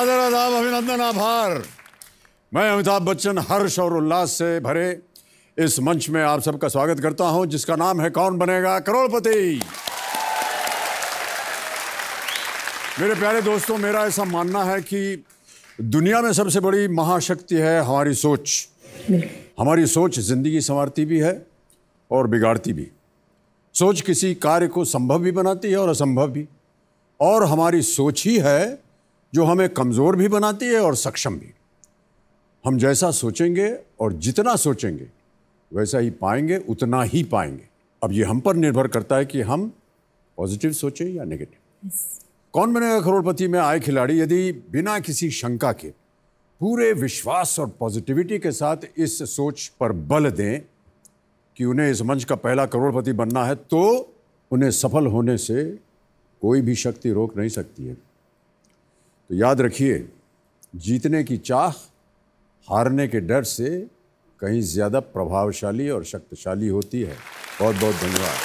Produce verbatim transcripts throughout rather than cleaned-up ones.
सादर आदाब, अभिनंदन, आभार। मैं अमिताभ बच्चन हर्ष और उल्लास से भरे इस मंच में आप सबका स्वागत करता हूं, जिसका नाम है कौन बनेगा करोड़पति। मेरे प्यारे दोस्तों, मेरा ऐसा मानना है कि दुनिया में सबसे बड़ी महाशक्ति है हमारी सोच। हमारी सोच जिंदगी संवारती भी है और बिगाड़ती भी। सोच किसी कार्य को संभव भी बनाती है और असंभव भी, और हमारी सोच ही है जो हमें कमज़ोर भी बनाती है और सक्षम भी। हम जैसा सोचेंगे और जितना सोचेंगे वैसा ही पाएंगे, उतना ही पाएंगे। अब ये हम पर निर्भर करता है कि हम पॉजिटिव सोचें या नेगेटिव। yes. कौन बनेगा करोड़पति में आए खिलाड़ी यदि बिना किसी शंका के पूरे विश्वास और पॉजिटिविटी के साथ इस सोच पर बल दें कि उन्हें इस मंच का पहला करोड़पति बनना है, तो उन्हें सफल होने से कोई भी शक्ति रोक नहीं सकती है। तो याद रखिए, जीतने की चाह हारने के डर से कहीं ज़्यादा प्रभावशाली और शक्तिशाली होती है। बहुत बहुत धन्यवाद।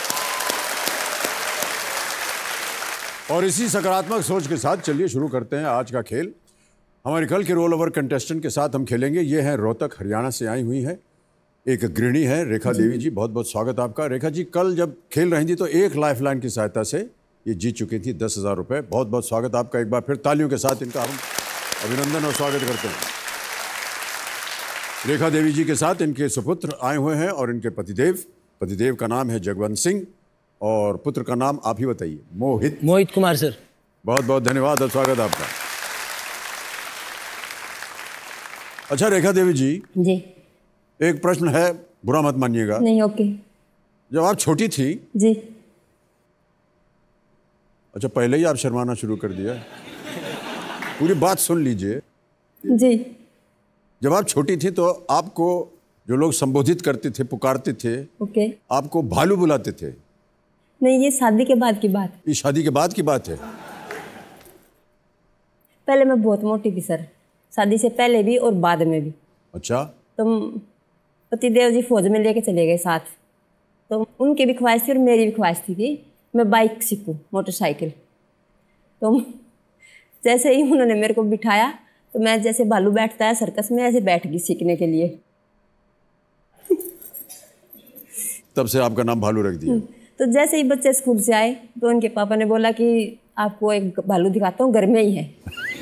और इसी सकारात्मक सोच के साथ चलिए शुरू करते हैं आज का खेल। हमारे कल के रोल ओवर कंटेस्टेंट के साथ हम खेलेंगे। ये हैं रोहतक हरियाणा से आई हुई हैं, एक गृहिणी है रेखा देवी जी। बहुत बहुत स्वागत आपका। रेखा जी कल जब खेल रही थी तो एक लाइफलाइन की सहायता से ये जीत चुकी थी दस हज़ार रुपये। बहुत बहुत स्वागत आपका। एक बार फिर तालियों के साथ इनका हम अभिनंदन और स्वागत करते हैं। रेखा देवी जी के साथ इनके सुपुत्र आए हुए हैं और इनके पतिदेव। पतिदेव का नाम है जगवंत सिंह और पुत्र का नाम आप ही बताइए। मोहित मोहित कुमार सर। बहुत बहुत धन्यवाद और स्वागत आपका। अच्छा रेखा देवी जी जी, एक प्रश्न है, बुरा मत मानिएगा। नहीं, ओके। जब आप छोटी थी जी। अच्छा, पहले ही आप शर्माना शुरू कर दिया। पूरी बात सुन लीजिए। जी। जब आप छोटी थी तो आपको जो लोग संबोधित करते थे, पुकारते थे, ओके, आपको भालू बुलाते थे। नहीं, ये शादी के बाद की बात। ये शादी के बाद की बात है। पहले मैं बहुत मोटी थी सर, शादी से पहले भी और बाद में भी। अच्छा। तो पतिदेव जी फौज में लेके चले गए साथ, तो उनकी भी ख्वाहिश थी और मेरी भी ख्वाहिश थी कि मैं बाइक सीखूं, मोटरसाइकिल। तो जैसे ही उन्होंने मेरे को बिठाया तो मैं जैसे भालू बैठता है सर्कस में, ऐसे बैठ गई सीखने के लिए। तब से आपका नाम भालू रख दिया। तो जैसे ही बच्चे स्कूल से आए तो उनके पापा ने बोला कि आपको एक भालू दिखाता हूँ, घर में ही है।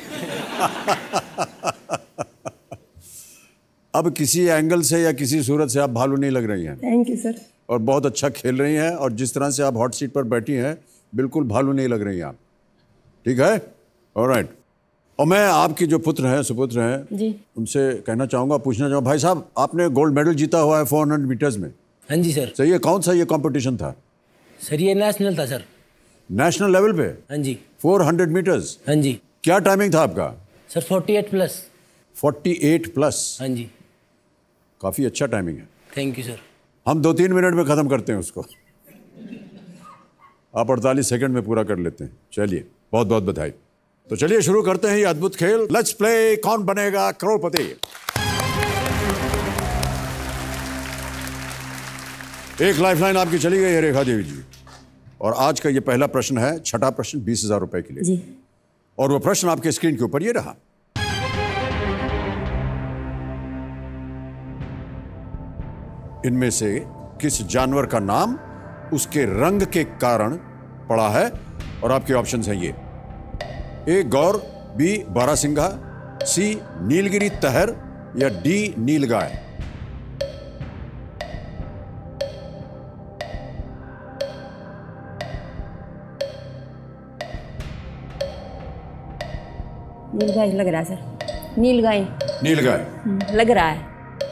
अब किसी एंगल से या किसी सूरत से आप भालू नहीं लग रही हैं। Thank you sir. और बहुत अच्छा खेल रही हैं, और जिस तरह से आप हॉट सीट पर बैठी हैं बिल्कुल भालू नहीं लग रही हैं आप। ठीक है, ऑलराइट। और मैं आपके जो पुत्र हैं, सुपुत्र हैं जी, उनसे कहना चाहूँगा, पूछना चाहूँगा, भाई साहब आपने गोल्ड मेडल जीता हुआ है फोर हंड्रेड मीटर्स में। हाँ जी सर। सही है। कौन सा ये कंपटीशन था सर? ये नेशनल था सर। नेशनल लेवल पे? हाँ जी। Four hundred metres? हाँ जी। क्या टाइमिंग था आपका? Sir forty eight plus. Forty eight plus? हाँ जी। काफ़ी अच्छा टाइमिंग है। Thank you sir. हम दो तीन मिनट में ख़त्म करते हैं उसको, आप अड़तालीस सेकंड में पूरा कर लेते हैं। चलिए, बहुत बहुत बधाई। तो चलिए शुरू करते हैं ये अद्भुत खेल। लेट्स प्ले कौन बनेगा करोड़पति। एक लाइफलाइन आपकी चली गई है रेखा देवी जी, और आज का ये पहला प्रश्न है, छठा प्रश्न, बीस हजार रुपए के लिए जी। और वो प्रश्न आपके स्क्रीन के ऊपर ये रहा। इनमें से किस जानवर का नाम उसके रंग के कारण पड़ा है? और आपके ऑप्शंस हैं ये: ए गौर, बी बारासिंगा, सी नीलगिरी तहर, या डी नीलगाय। नीलगाय लग रहा है सर। नीलगाय। नीलगाय लग रहा है।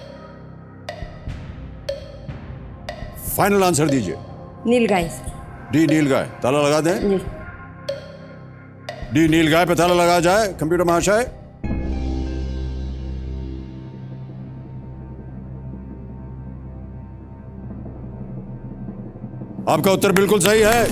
फाइनल आंसर दीजिए। नीलगाय। डी नीलगाय। ताला लगा दें जी। डी नीलगाय पे ताला लगा जाए कंप्यूटर महाशय। आपका उत्तर बिल्कुल सही है।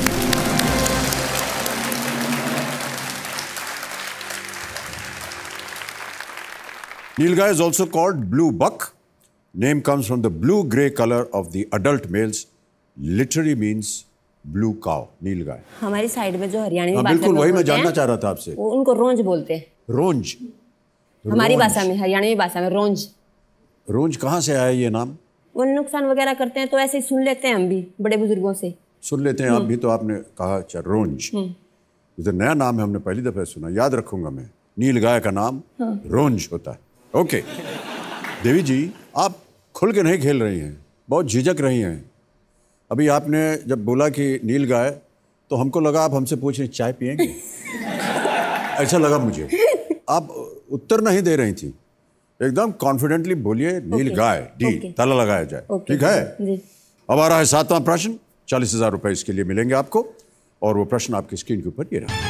नीलगाय is also called blue buck. Name comes from the blue-gray color of the adult males. Literally means blue cow. नीलगाय। हमारी साइड में जो हरियाणा में हाँ, बात बिल्कुल वही मैं बोलते जानना हैं, चाह रहा था आपसे। वो उनको रोंज बोलते हैं। रोंज। हमारी भाषा में, हरियाणवी भाषा में रोंज। रोंज कहाँ से आया ये नाम? वो नुकसान वगैरह करते हैं तो ऐसे ही सुन लेते हैं हम भी बड़े बुजुर्गों से। सुन लेते हैं आप भी, तो आपने कहा अच्छा रोंज। ये तो नया नाम है, हमने पहली दफा सुना, याद रखूंगा मैं। नील गाय का नाम हाँ। रोंज होता है। ओके देवी जी, आप खुल के नहीं खेल रही हैं, बहुत झिझक रही हैं। अभी आपने जब बोला कि नील गाय, तो हमको लगा आप हमसे पूछ रही चाय पिएंगे। ऐसा लगा मुझे। आप उत्तर नहीं दे रही थी, एकदम कॉन्फिडेंटली बोलिए नील गाय, डी ताला लगाया जाए। ठीक है जी। अब आ रहा है सातवां प्रश्न, चालीस हजार रुपए इसके लिए मिलेंगे आपको, और वो प्रश्न आपकी स्क्रीन के ऊपर ये रहा।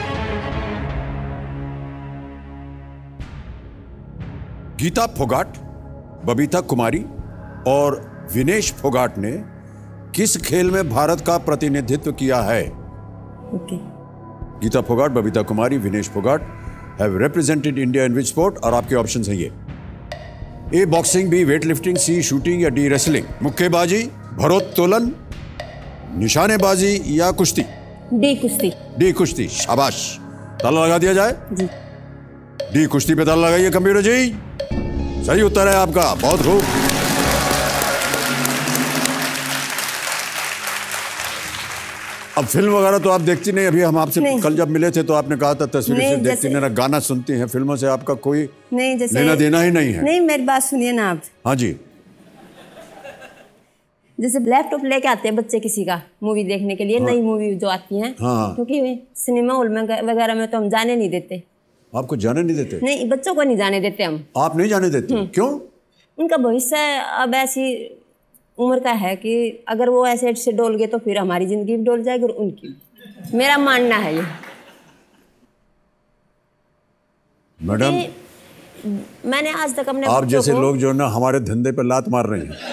गीता फोगाट, बबीता कुमारी और विनेश फोगाट ने किस खेल में भारत का प्रतिनिधित्व किया है? Okay. Geeta Phogat, Babita Kumari, Vinesh Phogat have represented India in which sport? और आपके ऑप्शंस हैं ये: A boxing, B weight lifting, C shooting या डी रेसलिंग? मुक्केबाजी, भारोत्तोलन, निशानेबाजी या कुश्ती? डी कुश्ती। डी कुश्ती, शाबाश। ताला लगा दिया जाए जी। डी कुश्ती पे ताला लगाइए कंप्यूटर जी। सही उत्तर है आपका, बहुत खूब। अब फिल्म वगैरह तो आप देखती नहीं। अभी हम आपसे कल जब मिले थे तो आपने कहा था तस्वीरें सिर्फ देखती नहीं ना, गाना सुनती हैं। फिल्मों से आपका कोई नहीं, जैसे लेना देना ही नहीं है। नहीं, मेरी बात सुनिए ना आप। हाँ जी। जैसे लैपटॉप लेके आते हैं बच्चे किसी का मूवी देखने के लिए, हाँ। नई मूवी जो आती है, हाँ। क्योंकि सिनेमा हॉल में वगैरह में तो हम जाने नहीं देते। आपको जाने नहीं देते? नहीं, बच्चों को नहीं जाने देते हम। आप नहीं जाने देते? क्यों? उनका भविष्य अब ऐसी उम्र का है कि अगर वो ऐसे से डोल गए तो फिर हमारी जिंदगी भी डोल जाएगी और उनकी। मेरा मानना है ये। मैडम, मैंने आज तक अपने आप जैसे लोग जो ना हमारे धंधे पर लात मार रहे हैं।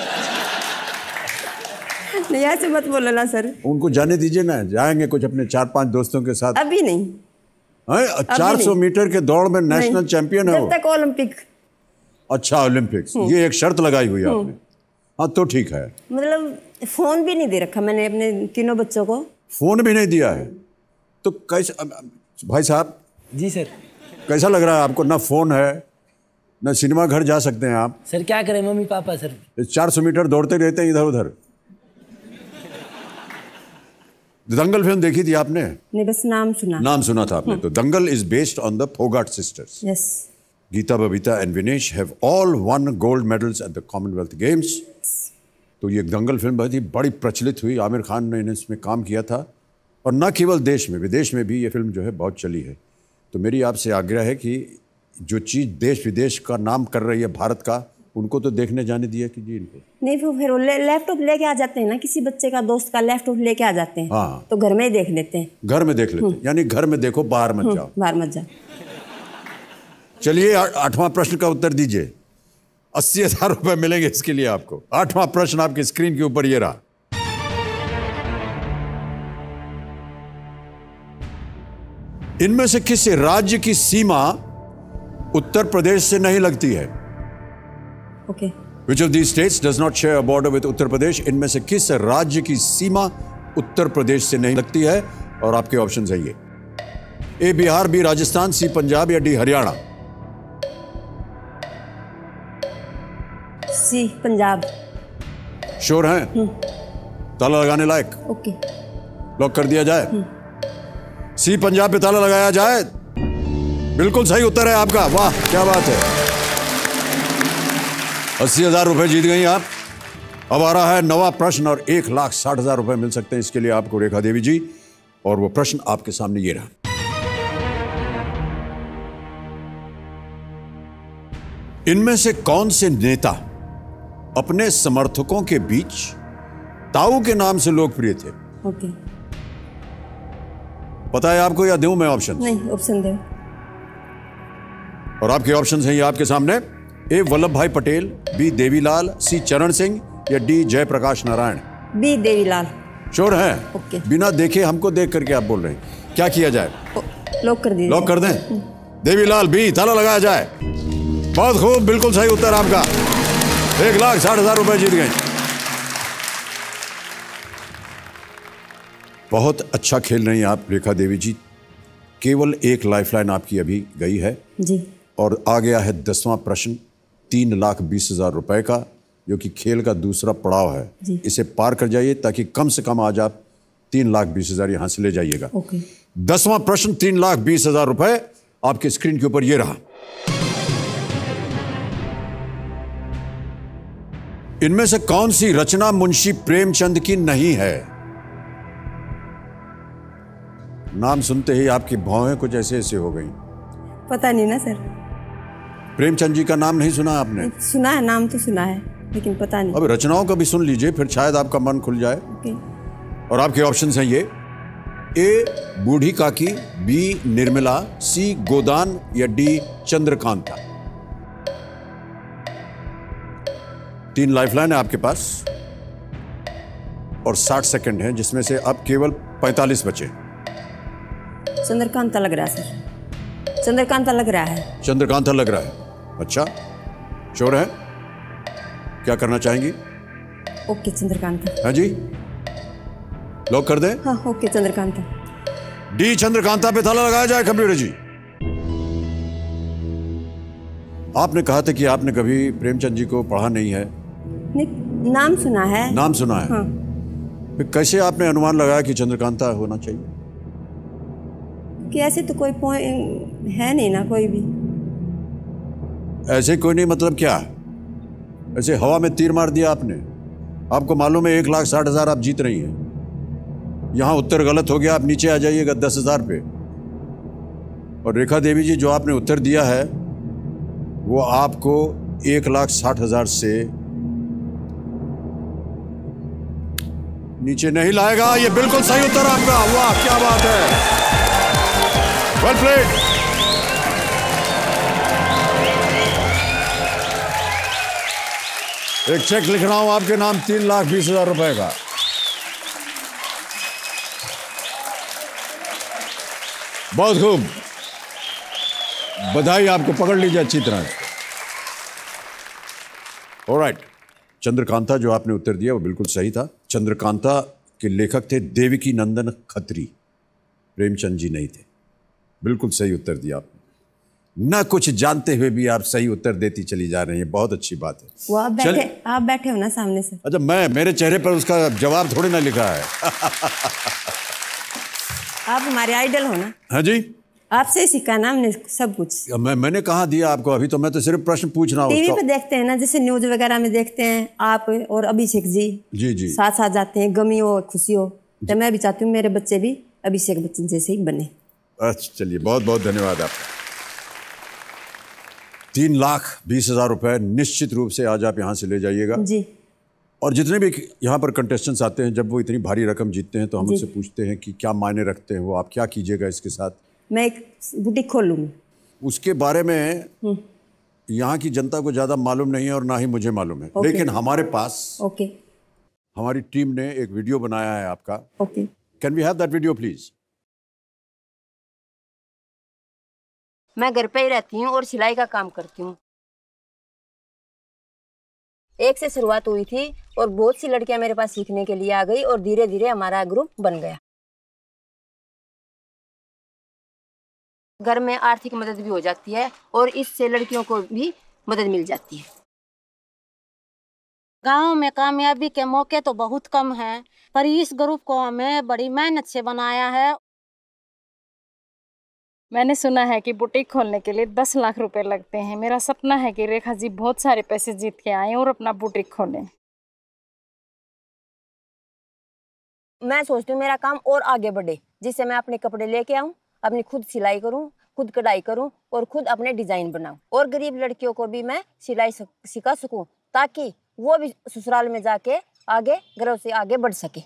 नहीं, ऐसे मत बोलो ना सर। उनको जाने दीजिए ना, जाएंगे कुछ अपने चार पांच दोस्तों के साथ। अभी नहीं। चार सौ मीटर के दौड़ में नेशनल चैंपियन है वो। जब तक ओलंपिक। अच्छा, ओलंपिक्स, ये एक शर्त लगाई हुई है आपने। हाँ तो ठीक है। मतलब फोन भी नहीं दे रखा मैंने अपने तीनों बच्चों को। फोन भी नहीं दिया है तो कैसे? भाई साहब जी सर, कैसा लग रहा है आपको? ना फोन है, ना सिनेमा घर जा सकते हैं आप। सर क्या करें मम्मी पापा सर। चार सौ मीटर दौड़ते रहते हैं इधर उधर। दंगल फिल्म देखी थी आपने? नहीं, बस नाम सुना। नाम सुना था आपने। तो Dangal is based on the Phogat sisters. Yes. Geeta, Babita and Vinesh have all won gold medals at the Commonwealth Games. तो ये दंगल फिल्म बहुत ही बड़ी प्रचलित हुई। आमिर खान ने इसमें काम किया था, और न केवल देश में, विदेश में भी ये फिल्म जो है बहुत चली है। तो मेरी आपसे आग्रह है कि जो चीज़ देश विदेश का नाम कर रही है भारत का, उनको तो देखने जाने दिया कीजिए इनको। नहीं, फिर लैपटॉप ले, लेके आ जाते हैं ना, किसी बच्चे का दोस्त का लैपटॉप लेके आ जाते हैं। हाँ। तो घर में ही देख लेते हैं। घर में देख लेते हैं, यानी घर में देखो, बाहर मत जाओ। बाहर मत जाओ। चलिए आठवां प्रश्न का उत्तर दीजिए। अस्सी हजार रुपए मिलेंगे इसके लिए आपको। आठवां प्रश्न आपकी स्क्रीन के ऊपर ये रहा। इनमें से किस राज्य की सीमा उत्तर प्रदेश से नहीं लगती है? Okay. Which of these states does not share a border with Uttar Pradesh? इनमें से किस राज्य की सीमा उत्तर प्रदेश से नहीं लगती है? और आपके ऑप्शन है ये: A Bihar, B Rajasthan, C Punjab या D Haryana? C Punjab. Sure हैं? ताला लगाने लायक? ओके। लॉक कर दिया जाए? सी पंजाब पे ताला लगाया जाए। बिल्कुल सही उत्तर है आपका। वाह, क्या बात है। अस्सी हजार रुपए जीत गई आप। अब आ रहा है नवा प्रश्न, और एक लाख साठ हजार रुपए मिल सकते हैं इसके लिए आपको रेखा देवी जी। और वो प्रश्न आपके सामने ये रहा। इनमें से कौन से नेता अपने समर्थकों के बीच ताऊ के नाम से लोकप्रिय थे? ओके। पता है आपको या दूं मैं ऑप्शन? नहीं, ऑप्शन दे। और आपके ऑप्शन हैं ये आपके सामने: ए वल्लभ भाई पटेल, बी देवीलाल, सी चरण सिंह या D Jayaprakash Narayan? B Devilal. Sure है? ओके। बिना देखे, हमको देख करके आप बोल रहे हैं। क्या किया जाए? लॉक कर दीजिए। लॉक कर दें? देवीलाल बी, ताला लगाया जाए। बहुत खूब, बिल्कुल सही उत्तर आपका। एक लाख साठ हजार रुपए जीत गए। बहुत अच्छा खेल रही हैं आप रेखा देवी जी। केवल एक लाइफलाइन आपकी अभी गई है जी। और आ गया है दसवां प्रश्न, तीन लाख बीस हजार रुपए का, जो कि खेल का दूसरा पड़ाव है। जी। इसे पार कर जाइए ताकि कम से कम आज आप तीन लाख बीस हजार यहां से ले जाइएगा। ओके। दसवां प्रश्न, तीन लाख बीस हजार रुपए आपके स्क्रीन के ऊपर ये रहा। इनमें से कौन सी रचना मुंशी प्रेमचंद की नहीं है? नाम सुनते ही आपकी भौहें कुछ ऐसे ऐसे हो गई। पता नहीं ना सर। प्रेमचंद जी का नाम नहीं सुना आपने? सुना है, नाम तो सुना है लेकिन पता नहीं। अब रचनाओं का भी सुन लीजिए, फिर शायद आपका मन खुल जाए। ओके। और आपके ऑप्शंस हैं ये: ए बूढ़ी काकी, बी निर्मला, सी गोदान या डी चंद्रकांता। तीन लाइफलाइन है आपके पास और साठ सेकंड है, जिसमें से अब केवल पैंतालीस बचे। चंद्रकांता लग रहा है सर, चंद्रकांता लग रहा है। चंद्रकांता लग रहा है? अच्छा, श्योर है? क्या करना चाहेंगी? ओके चंद्रकांता। हाँ जी, लॉक कर दें? हाँ ओके चंद्रकांता। डी चंद्रकांता पे ताला लगाया जाए कंप्यूटर जी। आपने कहा था कि आपने कभी प्रेमचंद जी को पढ़ा नहीं है। नहीं, नाम सुना है। नाम सुना है? हाँ। फिर कैसे आपने अनुमान लगाया कि चंद्रकांता होना चाहिए? कि ऐसे तो कोई पॉइंट है नहीं ना कोई भी। ऐसे कोई नहीं मतलब क्या? ऐसे हवा में तीर मार दिया आपने। आपको मालूम है एक लाख साठ हजार आप जीत रही हैं। यहां उत्तर गलत हो गया, आप नीचे आ जाइएगा दस हजार पे। और रेखा देवी जी, जो आपने उत्तर दिया है वो आपको एक लाख साठ हजार से नीचे नहीं लाएगा। ये बिल्कुल सही उत्तर आपका। वाह क्या बात है, वेल प्लेड। एक चेक लिख रहा हूं आपके नाम, तीन लाख बीस हजार रुपए का। बहुत खूब, बधाई आपको, पकड़ लीजिए अच्छी तरह। ऑलराइट, चंद्रकांता जो आपने उत्तर दिया वो बिल्कुल सही था। चंद्रकांता के लेखक थे देवकी नंदन खत्री, प्रेमचंद जी नहीं थे। बिल्कुल सही उत्तर दिया आपने। ना कुछ जानते हुए भी आप सही उत्तर देती चली जा रही हैं, बहुत अच्छी बात है। वो आप बैठे, आप बैठे हो ना सामने से। अच्छा, मैं मेरे चेहरे पर उसका जवाब थोड़ी ना लिखा है। आप हमारे आइडल हो ना। हाँ जी, आपसे ही सीखा ना हमने सब कुछ। मैं मैंने कहाँ दिया आपको अभी? तो मैं तो सिर्फ प्रश्न पूछ रहा हूँ। टीवी पे देखते हैं ना, जैसे न्यूज वगैरह में देखते हैं आप और अभिषेक जी जी जी साथ साथ जाते हैं, गमी हो खुशी हो। तो मैं भी चाहती हूँ मेरे बच्चे भी अभिषेक बच्चन जैसे ही बने। अच्छा चलिए, बहुत बहुत धन्यवाद आपका। तीन लाख बीस हजार रुपए निश्चित रूप से आज आप यहाँ से ले जाइएगा जी। और जितने भी यहाँ पर कंटेस्टेंट्स आते हैं, जब वो इतनी भारी रकम जीतते हैं तो हम उनसे पूछते हैं कि क्या मायने रखते हैं वो, आप क्या कीजिएगा इसके साथ? मैं एक बुटीक खोल लूँगी। उसके बारे में यहाँ की जनता को ज़्यादा मालूम नहीं है और ना ही मुझे मालूम है, लेकिन हमारे पास ओके हमारी टीम ने एक वीडियो बनाया है आपका। Okay, can we have that video please? मैं घर पे ही रहती हूँ और सिलाई का काम करती हूँ। एक से शुरुआत हुई थी और बहुत सी लड़कियां मेरे पास सीखने के लिए आ गई और धीरे धीरे हमारा ग्रुप बन गया। घर में आर्थिक मदद भी हो जाती है और इससे लड़कियों को भी मदद मिल जाती है। गांव में कामयाबी के मौके तो बहुत कम हैं, पर इस ग्रुप को हमें बड़ी मेहनत से बनाया है। मैंने सुना है कि बुटीक खोलने के लिए दस लाख रुपए लगते हैं। मेरा सपना है कि रेखा जी बहुत सारे पैसे जीत के आए और अपना बुटीक खोलें। मैं सोचती हूँ मेरा काम और आगे बढ़े, जिससे मैं अपने कपड़े लेके आऊँ, अपनी खुद सिलाई करूँ, खुद कढ़ाई करूँ और खुद अपने डिजाइन बनाऊँ और गरीब लड़कियों को भी मैं सिलाई सिखा सकूँ, ताकि वो भी ससुराल में जाके आगे गर्व से आगे बढ़ सके।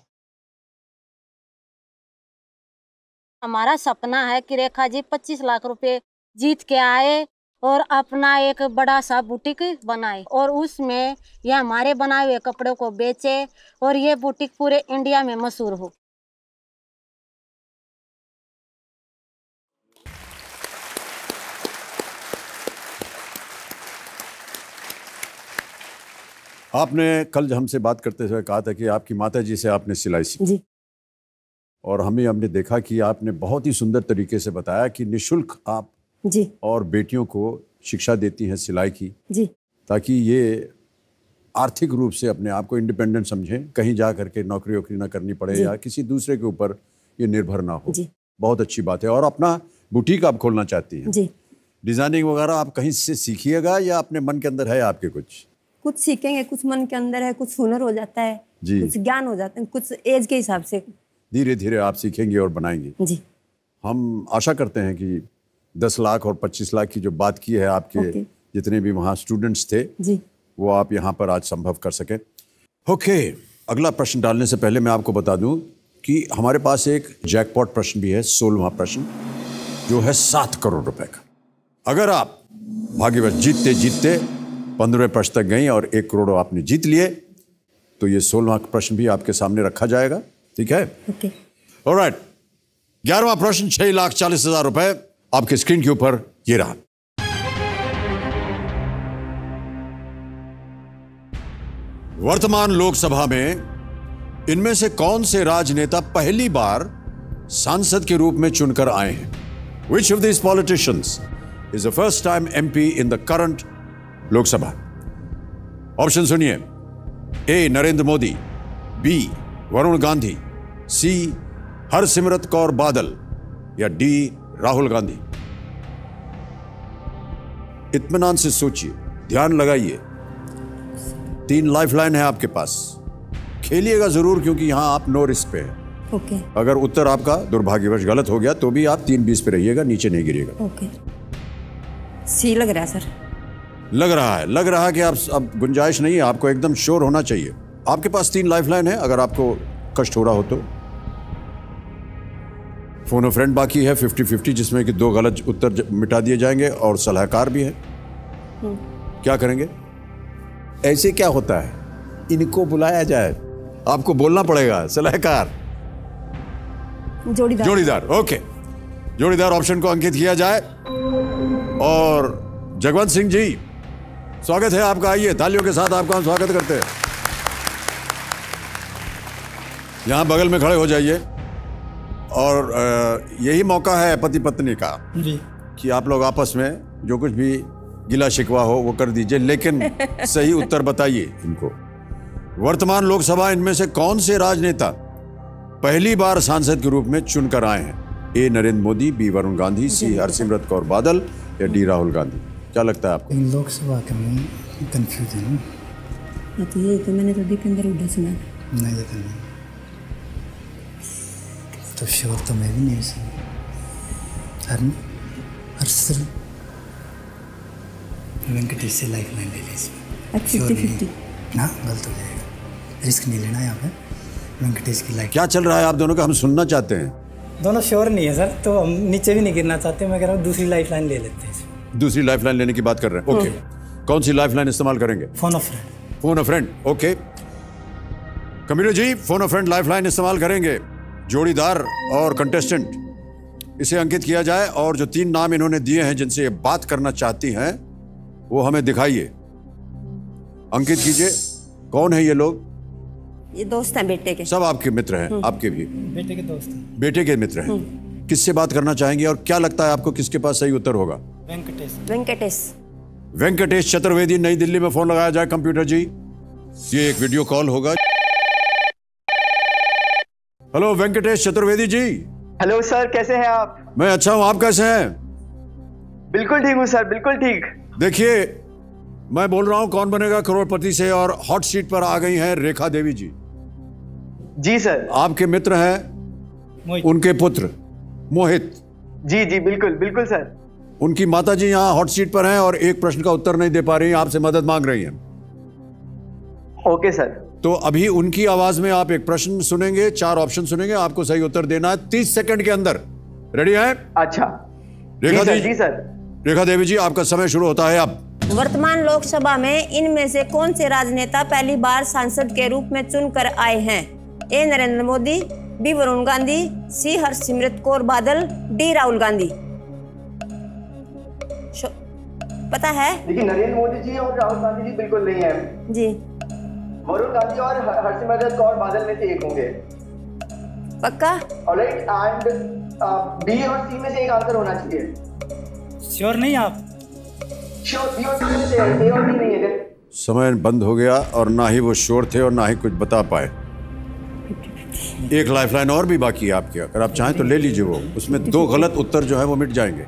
हमारा सपना है कि रेखा जी पच्चीस लाख रुपए जीत के आए और अपना एक बड़ा सा बुटीक बनाए और उसमें ये हमारे बनाए हुए कपड़ों को बेचे और ये बुटीक पूरे इंडिया में मशहूर हो। आपने कल हमसे बात करते हुए कहा था कि आपकी माता जी से आपने सिलाई सीखी। जी। और हमें हमने देखा कि आपने बहुत ही सुंदर तरीके से बताया कि निशुल्क आप जी और बेटियों को शिक्षा देती हैं सिलाई की, जी, ताकि ये आर्थिक रूप से अपने आप को इंडिपेंडेंट समझें, कहीं जा करके नौकरी वोकरी ना करनी पड़े या किसी दूसरे के ऊपर ये निर्भर ना हो। जी। बहुत अच्छी बात है। और अपना बुटीक आप खोलना चाहती हैं जी। डिजाइनिंग वगैरह आप कहीं से सीखिएगा या अपने मन के अंदर है आपके? कुछ कुछ सीखेंगे, कुछ मन के अंदर है, कुछ हुनर हो जाता है, जी। कुछ ज्ञान हो जाता है, कुछ एज के हिसाब से धीरे धीरे आप सीखेंगे और बनाएंगे। जी। हम आशा करते हैं कि दस लाख और पच्चीस लाख की जो बात की है आपके ओके। जितने भी वहाँ स्टूडेंट्स थे जी। वो आप यहाँ पर आज संभव कर सकें। ओके, अगला प्रश्न डालने से पहले मैं आपको बता दूं कि हमारे पास एक जैकपॉट प्रश्न भी है, सोलहवां प्रश्न, जो है सात करोड़ रुपए का। अगर आप भाग्यवश जीतते जीतते पंद्रहवें प्रश्न तक गई और एक करोड़ आपने जीत लिए तो ये सोलहवां प्रश्न भी आपके सामने रखा जाएगा। ठीक है? ओके। ऑलराइट, ग्यारहवां प्रश्न, छह लाख चालीस हजार रुपए आपके स्क्रीन के ऊपर ये रहा। वर्तमान लोकसभा में इनमें से कौन से राजनेता पहली बार सांसद के रूप में चुनकर आए हैं? Which of these politicians is the first time M P in the current Lok Sabha? Option सुनिए। A Narendra Modi, B Varun Gandhi, C Harsimrat Kaur Badal या डी राहुल गांधी। इत्मीनान से सोचिए, ध्यान लगाइए। तीन लाइफलाइन है आपके पास, खेलिएगा जरूर क्योंकि यहां आप नो रिस्क पे हैं। ओके। अगर उत्तर आपका दुर्भाग्यवश गलत हो गया तो भी आप तीन बीस पे रहिएगा, नीचे नहीं गिरिएगा। ओके। सी लग रहा है सर। लग रहा है, लग रहा है कि आप अब गुंजाइश नहीं है, आपको एकदम श्योर होना चाहिए। आपके पास तीन लाइफलाइन है, अगर आपको कष्ट हो रहा हो तो। फोन फ्रेंड बाकी है फिफ्टी फिफ्टी, जिसमें कि दो गलत उत्तर मिटा दिए जाएंगे और सलाहकार भी है। क्या करेंगे? ऐसे क्या होता है, इनको बुलाया जाए, आपको बोलना पड़ेगा। सलाहकार, जोड़ीदार। जोड़ीदार, ओके। जोड़ीदार ऑप्शन को अंकित किया जाए। और जगवंत सिंह जी, स्वागत है आपका। आइए, तालियों के साथ आपका हम स्वागत करते हैं। यहां बगल में खड़े हो जाइए। और यही मौका है पति पत्नी का जी कि आप लोग आपस में जो कुछ भी गिला शिकवा हो वो कर दीजिए, लेकिन सही उत्तर बताइए इनको। वर्तमान लोकसभा इनमें से कौन से राजनेता पहली बार सांसद के रूप में चुनकर आए हैं? A Narendra Modi, B Varun Gandhi, C Harsimrat Kaur Badal या डी राहुल गांधी। क्या लगता है आपको? लोकसभा का मैं कंफ्यूज हूँ। हाँ, तो ये तो मैंने तो के अंदर उल्टा सुना। नहीं देखा नहीं, तो श्योर तो मैं भी नहीं सुना। हर हर वेंकटेश से लाइफ लाइन ले लीजिए। फिफ्टी फिफ्टी ना गलत हो जाएगा, रिस्क नहीं लेना यहाँ पे। वेंकटेश की लाइफ। क्या चल रहा है आप दोनों का, हम सुनना चाहते हैं। दोनों श्योर नहीं है सर, तो हम नीचे भी नहीं गिरना चाहते। मैं कह रहा हूँ दूसरी लाइफ लाइन ले लेते हैं। दूसरी लाइफलाइन लेने की बात कर रहे हैं, ओके। कौन सी लाइफलाइन इस्तेमाल करेंगे? Phone of friend. Phone a friend, okay. Computer ji, phone a friend lifeline इस्तेमाल करेंगे। जोड़ीदार और कंटेस्टेंट, इसे अंकित किया जाए और जो तीन नाम इन्होंने दिए हैं जिनसे ये बात करना चाहती हैं वो हमें दिखाइए, अंकित कीजिए। कौन है ये लोग? ये दोस्त हैं बेटे के। सब आपके मित्र हैं? आपके भी बेटे के दोस्त हैं। बेटे के मित्र हैं। किससे बात करना चाहेंगे और क्या लगता है आपको किसके पास सही उत्तर होगा? वेंकटेश। वेंकटेश। वेंकटेश चतुर्वेदी, नई दिल्ली में फोन लगाया जाए। कंप्यूटर जी, ये एक वीडियो कॉल होगा। Hello Venkatesh Chaturvedi ji. Hello sir, कैसे हैं आप? मैं अच्छा हूं, आप कैसे हैं? बिल्कुल ठीक हूँ सर, बिल्कुल ठीक। देखिए, मैं बोल रहा हूं कौन बनेगा करोड़पति से, और हॉट सीट पर आ गई हैं रेखा देवी जी। जी सर। आपके मित्र हैं, उनके पुत्र मोहित। जी जी बिल्कुल बिल्कुल सर। उनकी माता जी यहाँ हॉट सीट पर हैं और एक प्रश्न का उत्तर नहीं दे पा रही हैं, आपसे मदद मांग रही हैं। Okay sir. तो अभी उनकी आवाज में आप एक प्रश्न सुनेंगे, चार ऑप्शन सुनेंगे, आपको सही उत्तर देना है तीस सेकंड के अंदर। रेडी है? अच्छा। रेखा जी, जी, जी सर। रेखा देवी जी, आपका समय शुरू होता है अब। वर्तमान लोकसभा में इनमें से कौन से राजनेता पहली बार सांसद के रूप में चुनकर आए हैं? A Narendra Modi, B Varun Gandhi, C Harsimrat Kaur Badal, D Rahul Gandhi. पता है? देखिए, नरेंद्र मोदी जी और राहुल गांधी जी बिल्कुल नहीं है जी। वरुण गांधी और हरसिमरत कौर बादल में से एक होंगे। पक्का? ऑलराइट, एंड बी और सी में से एक आंसर होना चाहिए। श्योर नहीं आप? श्योर, बी और सी में से ए और बी नहीं है। समय बंद हो गया और ना ही वो श्योर थे और ना ही कुछ बता पाए। एक लाइफलाइन और भी बाकी है आपके, अगर आप चाहें तो ले लीजिए वो, उसमें दो गलत उत्तर जो है वो मिट जाएंगे।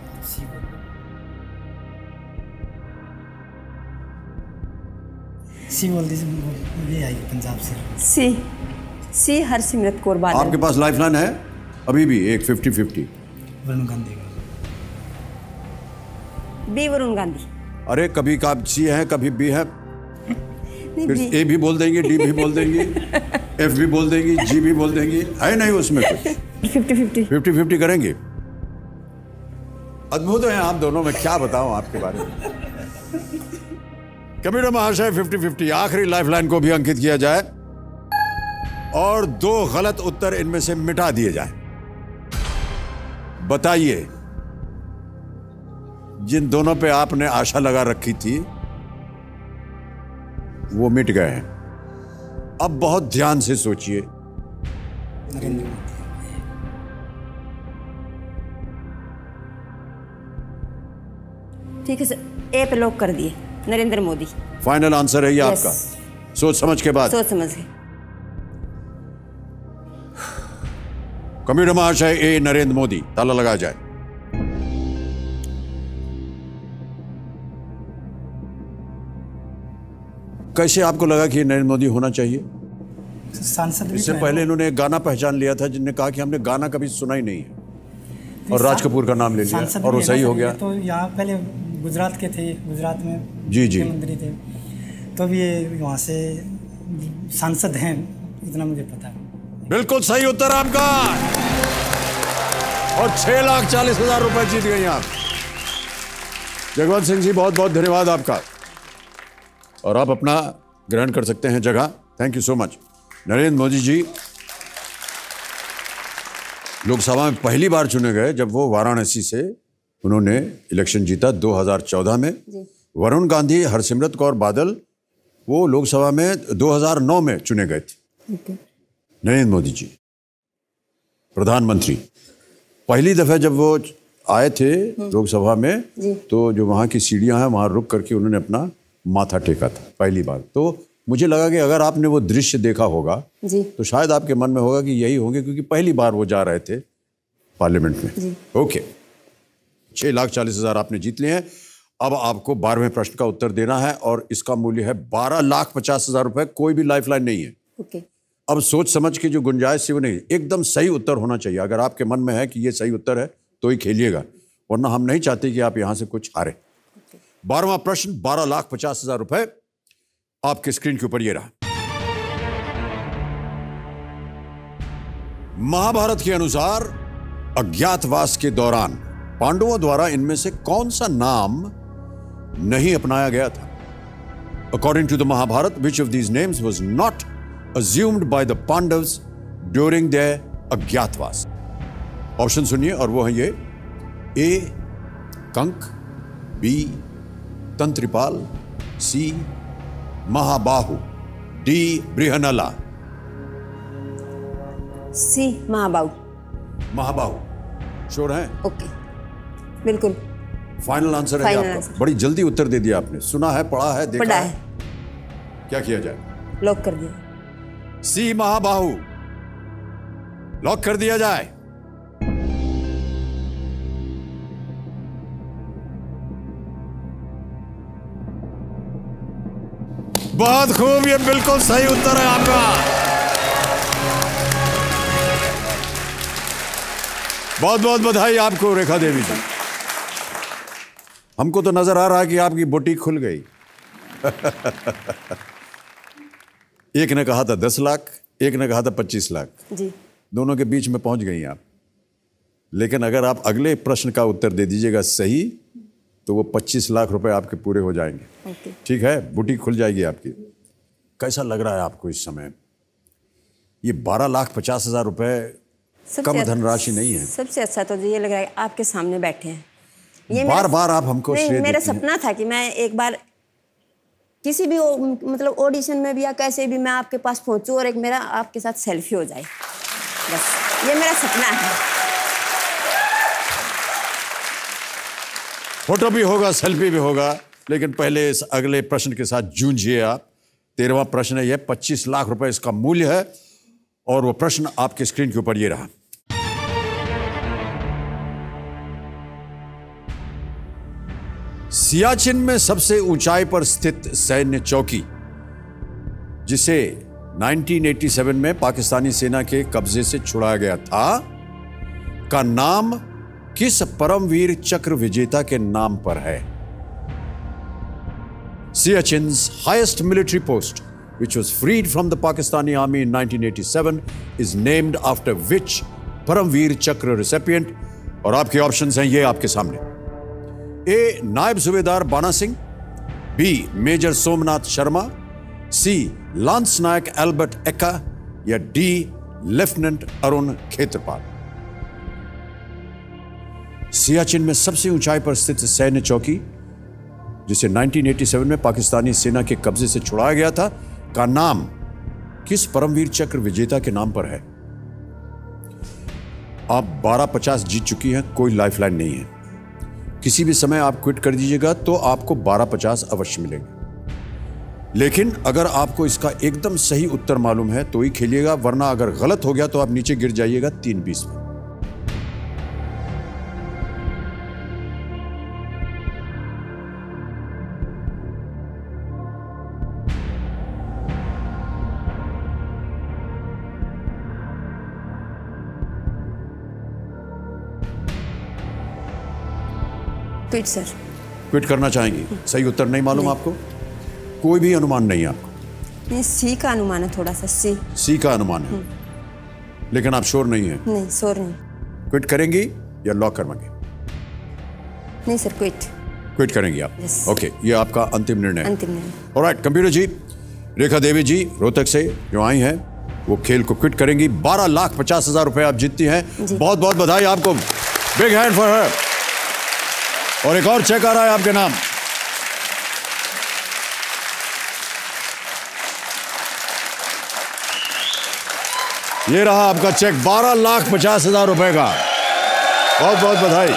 सी बोल दीजिए, ये आई पंजाब से। सी सी हरसिमरत कौर बादल। आपके पास लाइफलाइन है अभी भी एक fifty fifty. Varun Gandhi. B Varun Gandhi. अरे कभी का सी है कभी बी है, फिर ए भी बोल देंगी, डी भी बोल देंगी, एफ भी बोल देंगी, जी भी बोल देंगी, है नहीं उसमें कुछ। फिफ्टी फिफ्टी फिफ्टी फिफ्टी करेंगे। अद्भुत हैं आप दोनों, में क्या बताऊं आपके बारे में। कबीर महाशय फिफ्टी फिफ्टी, आखिरी लाइफलाइन को भी अंकित किया जाए और दो गलत उत्तर इनमें से मिटा दिए जाए। बताइए, जिन दोनों पे आपने आशा लगा रखी थी वो मिट गए हैं। अब बहुत ध्यान से सोचिए। नरेंद्र मोदी। ठीक है सर, ए पे लॉक कर दिए, नरेंद्र मोदी। फाइनल आंसर है ये Yes. आपका? सोच समझ के बाद? सोच समझ के। कबीर महाशय ए नरेंद्र मोदी, ताला लगाया जाए। कैसे आपको लगा कि नरेंद्र मोदी होना चाहिए? सांसद भी इससे तो है। पहले इन्होंने एक गाना पहचान लिया था जिनने कहा कि हमने गाना कभी सुना ही नहीं है, और राज कपूर का नाम ले लिया सांसद और वो भी है सही ना हो सर, गया। ये तो यहाँ पहले गुजरात के थे, गुजरात में जी, जी। मुख्यमंत्री थे, तो अब ये वहाँ से सांसद हैं, इतना मुझे पता है। बिल्कुल सही उत्तर आपका, और छह लाख चालीस हजार रुपए जीत गई आप। जगवंत सिंह जी, बहुत बहुत धन्यवाद आपका, और आप अपना ग्रहण कर सकते हैं जगह। Thank you so much. Narendra Modi ji Lok Sabha में पहली बार चुने गए जब वो वाराणसी से उन्होंने इलेक्शन जीता दो हज़ार चौदह में। वरुण गांधी, हरसिमरत कौर बादल वो लोकसभा में दो हज़ार नौ में चुने गए थे। नरेंद्र मोदी जी प्रधानमंत्री पहली दफा जब वो आए थे लोकसभा में, तो जो वहाँ की सीढ़ियाँ हैं वहाँ रुक करके उन्होंने अपना माथा टेका था पहली बार। तो मुझे लगा कि अगर आपने वो दृश्य देखा होगा जी। तो शायद आपके मन में होगा कि यही होंगे, क्योंकि पहली बार वो जा रहे थे पार्लियामेंट में। जी। ओके, छह लाख चालीस हजार आपने जीत लिए हैं। अब आपको बारहवें प्रश्न का उत्तर देना है और इसका मूल्य है बारह लाख पचास हजार रुपए। कोई भी लाइफलाइन नहीं है। ओके। अब सोच समझ के जो गुंजाइश है वो नहीं, एकदम सही उत्तर होना चाहिए। अगर आपके मन में है कि ये सही उत्तर है तो ही खेलिएगा, वरना हम नहीं चाहते कि आप यहां से कुछ हारे। बारहवां प्रश्न, बारह लाख पचास हजार रुपए आपके स्क्रीन के ऊपर ये रहा। महाभारत के अनुसार अज्ञातवास के दौरान पांडवों द्वारा इनमें से कौन सा नाम नहीं अपनाया गया था? According to the Mahabharata, which of these names was not assumed by the Pandavas during their अज्ञातवास? ऑप्शन सुनिए और वो है ये: ए कंक, बी तंत्रिपाल, सी महाबाहु, डी बृहनला। सी महाबाहु। महाबाहु श्योर हैं? ओके, बिल्कुल फाइनल आंसर है ये Final आपका? answer। बड़ी जल्दी उत्तर दे दिया आपने। सुना है, पढ़ा है, देखा पढ़ा है, है। क्या किया जाए? लॉक कर दिया। सी महाबाहु लॉक कर दिया जाए। बहुत खूब, ये बिल्कुल सही उत्तर है आपका। बहुत बहुत बधाई आपको रेखा देवी जी। हमको तो नजर आ रहा है कि आपकी बुटीक खुल गई। एक ने कहा था दस लाख, एक ने कहा था पच्चीस लाख, जी। दोनों के बीच में पहुंच गई आप। लेकिन अगर आप अगले प्रश्न का उत्तर दे दीजिएगा सही, तो वो पच्चीस लाख रुपए आपके पूरे हो जाएंगे। ओके। ठीक है, बुटीक खुल जाएगी आपकी। कैसा लग रहा है आपको इस समय? ये बारह लाख पचास हजार रुपए कम धनराशि नहीं है। सबसे अच्छा तो ये लग रहा है आपके सामने बैठे हैं। ये बार मेरा- बार आप हमको नहीं, श्रेय मेरा देती हैं। सपना था कि मैं एक बार किसी भी ओ- मतलब ऑडिशन में भी या कैसे भी मैं आपके पास पहुंचूं और एक मेरा आपके साथ सेल्फी हो जाए। बस ये मेरा सपना है। फोटो भी होगा, सेल्फी भी होगा, लेकिन पहले इस अगले प्रश्न के साथ जूझिए आप। तेरहवां प्रश्न है यह, पच्चीस लाख रुपए इसका मूल्य है और वो प्रश्न आपके स्क्रीन के ऊपर ये रहा। सियाचिन में सबसे ऊंचाई पर स्थित सैन्य चौकी जिसे उन्नीस सौ सत्तासी में पाकिस्तानी सेना के कब्जे से छुड़ाया गया था का नाम किस परमवीर चक्र विजेता के नाम पर है? Siacin's highest military post, which was freed from the Pakistani army in nineteen eighty-seven, is named after which Paramveer Chakra recipient? और आपके ऑप्शंस हैं ये आपके सामने। ए नायब सूबेदार Bana Singh, B major Somnath Sharma, C lance नायक एल्बर्ट एक्का या डी लेफ्टिनेंट अरुण खेत्रपाल। सियाचिन में सबसे ऊंचाई पर स्थित सैन्य चौकी जिसे उन्नीस सौ सत्तासी में पाकिस्तानी सेना के कब्जे से छुड़ाया गया था का नाम किस परमवीर चक्र विजेता के नाम पर है? आप बारह पचास जीत चुकी हैं, कोई लाइफलाइन नहीं है। किसी भी समय आप क्विट कर दीजिएगा तो आपको बारह पचास अवश्य मिलेंगे, लेकिन अगर आपको इसका एकदम सही उत्तर मालूम है तो ही खेलिएगा, वरना अगर गलत हो गया तो आप नीचे गिर जाइएगा तीन बीस में। Quit sir. क्विट करना चाहेंगी? सही उत्तर नहीं मालूम आपको? कोई भी अनुमान नहीं है आपको? नहीं, सी का अनुमान है थोड़ा सा। सी सी का अनुमान है, लेकिन आप श्योर नहीं है? नहीं, श्योर नहीं। क्विट करेंगी या लॉक करवाएंगे? नहीं सर, क्विट। क्विट करेंगी आप? yes. ओके, ये आपका अंतिम निर्णय है। अंतिम निर्णय। ऑलराइट कंप्यूटर जी, रेखा देवी जी रोहतक से जो आई हैं वो खेल को क्विट करेंगी। बारह लाख पचास हजार रुपए आप जीतती हैं। बहुत बहुत बधाई आपको, बिग हैंड फॉर हर। और एक और चेक आ रहा है आपके नाम। ये रहा आपका चेक, बारह लाख पचास हजार रुपए का। बहुत बहुत बधाई।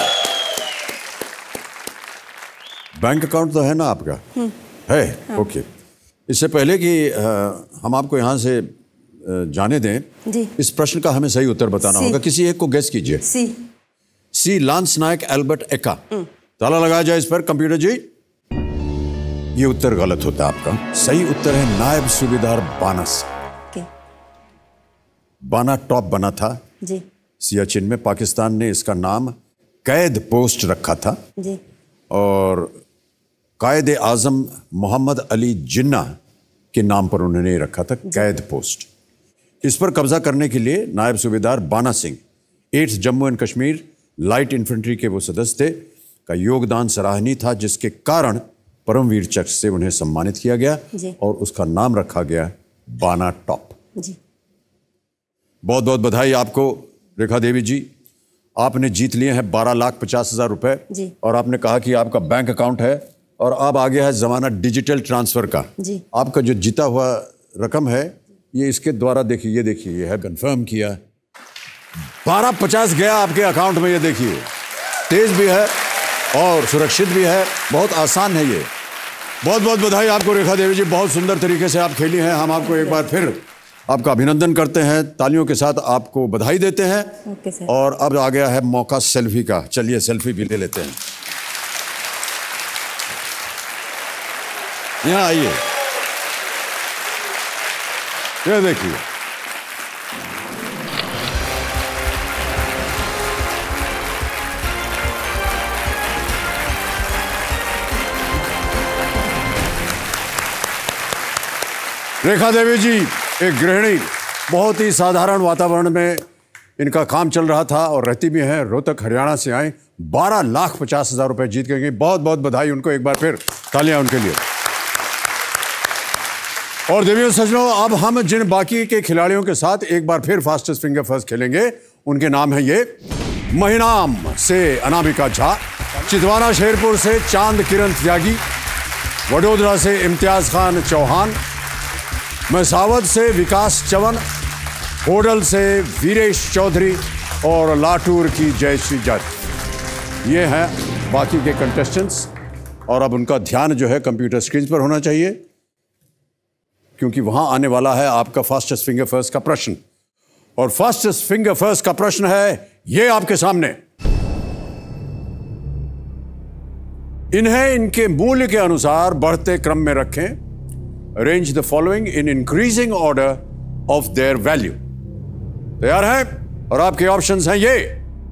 बैंक अकाउंट तो है ना आपका? है, हाँ। ओके। इससे पहले कि आ, हम आपको यहां से आ, जाने दें जी। इस प्रश्न का हमें सही उत्तर बताना होगा। किसी एक को गेस कीजिए। सी सी लांस नायक एल्बर्ट एक्का। ताला लगाया जाए इस पर कंप्यूटर जी। ये उत्तर गलत होता है आपका। सही उत्तर है नायब सूबेदार बाना सिंह। बाना टॉप बना था जी। सियाचिन में पाकिस्तान ने इसका नाम कैद पोस्ट रखा था जी। और कायद आजम मोहम्मद अली जिन्ना के नाम पर उन्होंने रखा था कैद पोस्ट। इस पर कब्जा करने के लिए नायब सूबेदार Bana Singh eighth Jammu and Kashmir light infantry के वो सदस्य थे का योगदान सराहनीय था, जिसके कारण परमवीर चक्र से उन्हें सम्मानित किया गया और उसका नाम रखा गया बाना टॉप जी। बहुत बहुत बधाई आपको रेखा देवी जी। आपने जीत लिए हैं बारह लाख पचास हजार रुपए और आपने कहा कि आपका बैंक अकाउंट है और अब आ गया है जमाना डिजिटल ट्रांसफर का जी। आपका जो जीता हुआ रकम है ये इसके द्वारा देखिए, ये देखिए, ये है कंफर्म किया, बारह पचास गया आपके अकाउंट में। ये देखिए, तेज भी है और सुरक्षित भी है, बहुत आसान है ये। बहुत बहुत बधाई आपको रेखा देवी जी, बहुत सुंदर तरीके से आप खेली हैं। हम आपको एक बार फिर आपका अभिनंदन करते हैं, तालियों के साथ आपको बधाई देते हैं। Okay sir. और अब आ गया है मौका सेल्फी का। चलिए सेल्फी भी ले लेते हैं। यहाँ आइए, ये देखिए, रेखा देवी जी एक गृहिणी, बहुत ही साधारण वातावरण में इनका काम चल रहा था और रहती भी हैं, रोहतक हरियाणा से आए, बारह लाख पचास हजार रुपए जीत गए। बहुत बहुत बधाई उनको, एक बार फिर तालियां उनके लिए। और देवियों सज्जनों, अब हम जिन बाकी के खिलाड़ियों के साथ एक बार फिर फास्टेस्ट फिंगर फर्स्ट खेलेंगे, उनके नाम है ये। महिनाम से अनामिका झा, चितवाना शेरपुर से चांद किरण त्यागी, वडोदरा से इम्तियाज खान चौहान, मैसावत से विकास चवन, होडल से वीरेश चौधरी और लाटूर की जयश्री जज। ये हैं बाकी के कंटेस्टेंट्स और अब उनका ध्यान जो है कंप्यूटर स्क्रीन पर होना चाहिए, क्योंकि वहां आने वाला है आपका फास्टेस्ट फिंगर फर्स्ट का प्रश्न। और फास्टेस्ट फिंगर फर्स्ट का प्रश्न है ये आपके सामने। इन्हें इनके मूल्य के अनुसार बढ़ते क्रम में रखें। Arrange the following in increasing order of their value. तैयार है? और आपके ऑप्शंस हैं ये: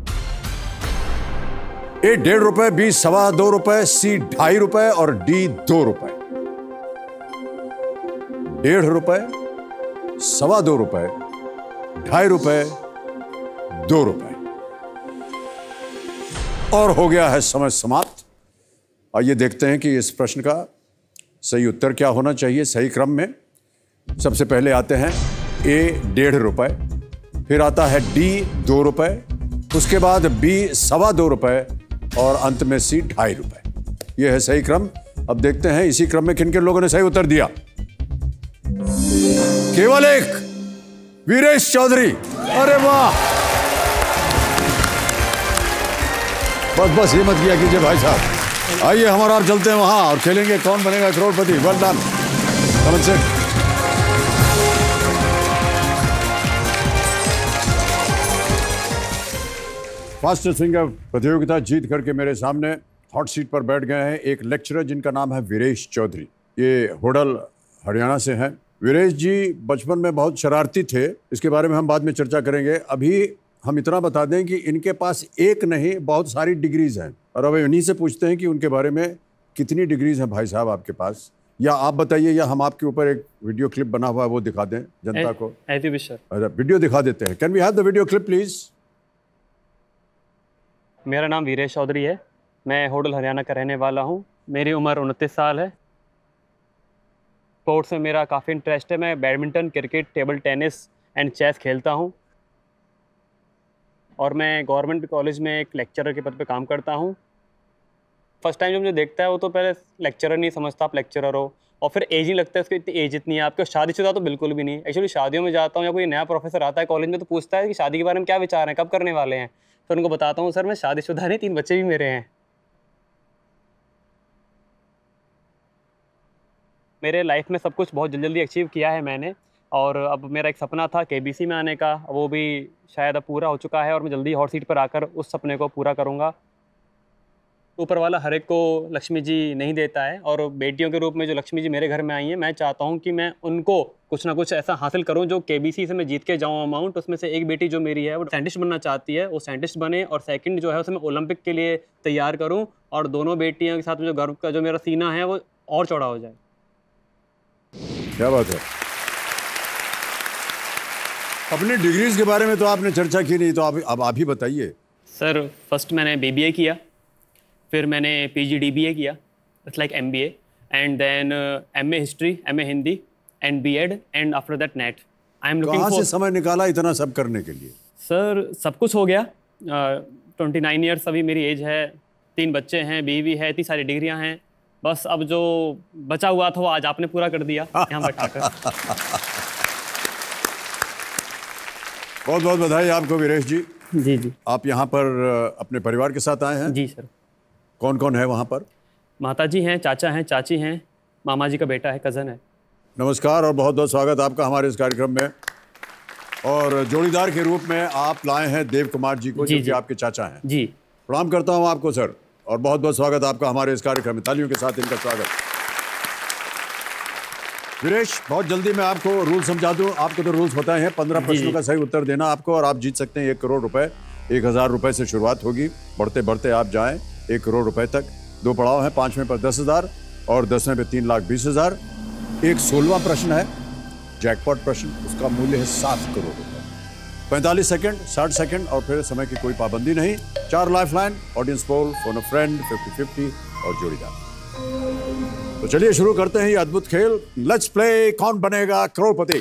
ए डेढ़ रुपए, बी सवा दो रुपए, सी ढाई रुपए और डी दो रुपए। डेढ़ रुपए, सवा दो रुपए, ढाई रुपए, दो रुपए। और हो गया है समय समाप्त। आइए देखते हैं कि इस प्रश्न का सही उत्तर क्या होना चाहिए सही क्रम में। सबसे पहले आते हैं ए डेढ़ रुपए, फिर आता है डी दो रुपए, उसके बाद बी सवा दो रुपए और अंत में सी ढाई रुपए। यह है सही क्रम। अब देखते हैं इसी क्रम में किन किन लोगों ने सही उत्तर दिया। केवल एक, वीरेश चौधरी। अरे वाह, बस बस ये मत किया कीजिए भाई साहब। आइए हमारा आप चलते हैं वहां और खेलेंगे कौन बनेगा करोड़पति। Well done. कमन से फास्टेस्ट फिंगर प्रतियोगिता जीत करके मेरे सामने हॉट सीट पर बैठ गए हैं एक लेक्चरर जिनका नाम है वीरेश चौधरी। ये होडल हरियाणा से हैं। वीरेश जी बचपन में बहुत शरारती थे, इसके बारे में हम बाद में चर्चा करेंगे। अभी हम इतना बता दें कि इनके पास एक नहीं बहुत सारी डिग्रीज हैं, और अब इन्हीं से पूछते हैं कि उनके बारे में कितनी डिग्रीज हैं भाई साहब आपके पास। या आप बताइए या हम आपके ऊपर एक वीडियो क्लिप बना हुआ है वो दिखा दें जनता को। अच्छा, वीडियो दिखा देते हैं। Can we have the video clip please. मेरा नाम वीरेश चौधरी है, मैं होडल हरियाणा का रहने वाला हूँ। मेरी उम्र उनतीस साल है। स्पोर्ट्स में मेरा काफ़ी इंटरेस्ट है। मैं badminton, cricket, table tennis and chess खेलता हूँ और मैं गवर्नमेंट कॉलेज में एक लेक्चरर के पद पे काम करता हूँ। फर्स्ट टाइम जो मुझे देखता है वो तो पहले लेक्चरर नहीं समझता आप लेक्चरर हो, और फिर एज ही लगता है उसको, इतनी एज इतनी है आपके। शादीशुदा तो बिल्कुल भी नहीं। एक्चुअली शादियों में जाता हूँ या कोई नया प्रोफेसर आता है कॉलेज में तो पूछता है कि शादी के बारे में क्या विचार हैं, कब करने वाले हैं, तो उनको बताता हूँ सर मैं शादीशुदा नहीं, तीन बच्चे भी मेरे हैं। मेरे लाइफ में सब कुछ बहुत जल्दी जल्दी अचीव किया है मैंने, और अब मेरा एक सपना था केबीसी में आने का, वो भी शायद अब पूरा हो चुका है और मैं जल्दी हॉट सीट पर आकर उस सपने को पूरा करूँगा। ऊपर वाला हर एक को लक्ष्मी जी नहीं देता है, और बेटियों के रूप में जो लक्ष्मी जी मेरे घर में आई हैं, मैं चाहता हूं कि मैं उनको कुछ ना कुछ ऐसा हासिल करूं जो केबीसी से मैं जीत के जाऊं अमाउंट। उसमें से एक बेटी जो मेरी है वो साइंटिस्ट बनना चाहती है, वो साइंटिस्ट बने, और सेकंड जो है उसे मैं ओलंपिक के लिए तैयार करूं, और दोनों बेटियों के साथ में जो गर्व का जो मेरा सीना है वो और चौड़ा हो जाए। क्या बात है। अपनी डिग्रीज के बारे में तो आपने चर्चा की नहीं, तो आप अब आप ही बताइए। सर फर्स्ट मैंने बीबीए किया, फिर मैंने पीजीडीबीए किया, it's like MBA, and then MA history, MA Hindi and BEd, and after that NET. I am looking for. For. से समय निकाला इतना सब करने के लिए? सर सब कुछ हो गया। ट्वेंटी नाइन ईयर्स अभी मेरी एज है, तीन बच्चे हैं, बीवी है, इतनी सारी डिग्रियां हैं। बस अब जो बचा हुआ था वो आज आपने पूरा कर दिया यहाँ बैठाकर। बहुत बहुत बधाई आपको वीरेश जी। जी जी। आप यहाँ पर अपने परिवार के साथ आए हैं? जी सर। कौन कौन है वहाँ पर? माता जी हैं, चाचा हैं, चाची हैं, मामा जी का बेटा है, कज़न है। नमस्कार और बहुत बहुत स्वागत आपका हमारे इस कार्यक्रम में। और जोड़ीदार के रूप में आप लाए हैं देव कुमार जी को, जो कि आपके चाचा हैं। जी। प्रणाम करता हूँ आपको सर, और बहुत बहुत स्वागत आपका हमारे इस कार्यक्रम में। तालियों के साथ इनका स्वागत। वीरेश, बहुत जल्दी मैं आपको रूल समझा दूं। आपको तो रूल्स पता हैं। पंद्रह प्रश्नों का सही उत्तर देना आपको, और आप जीत सकते हैं एक करोड़ रुपए। एक हजार रुपए से शुरुआत होगी, बढ़ते बढ़ते आप जाएं एक करोड़ रुपए तक। दो पड़ाव हैं, पांचवें पर दस हजार और दसवें पे तीन लाख बीस हजार। एक सोलहवां प्रश्न है जैकपॉट प्रश्न, उसका मूल्य है सात करोड़ रुपए। पैंतालीस सेकंड, साठ सेकंड और फिर समय की कोई पाबंदी नहीं। चार life line, audience poll, phone a friend, fifty fifty और जोड़ीदार। तो चलिए शुरू करते हैं ये अद्भुत खेल। लेट्स प्ले कौन बनेगा करोड़पति।